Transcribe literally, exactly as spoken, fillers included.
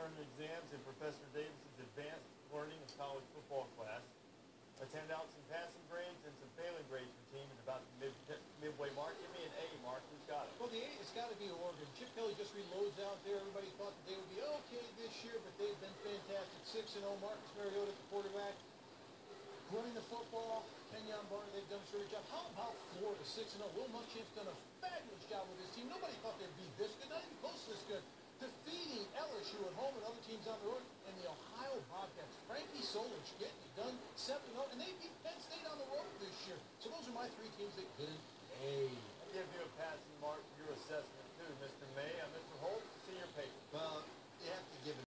midterm exams in Professor Davis's advanced learning of college football class. Let's hand out some passing grades and some failing grades for team at about the mid, midway mark. Give me an A, Mark. Who's got it? Well, the A has got to be Oregon. Chip Kelly just reloads out there. Everybody thought that they would be okay this year, but they've been fantastic. six and oh, Marcus Mariota at the quarterback. Running the football, Kenyon Barner, they've done a terrific job. How about Florida, six and oh? Will Muschamp's done a fabulous job with his team. Nobody thought they'd be this good, not even close to this good. Defeating L S U at home and other teams on the road.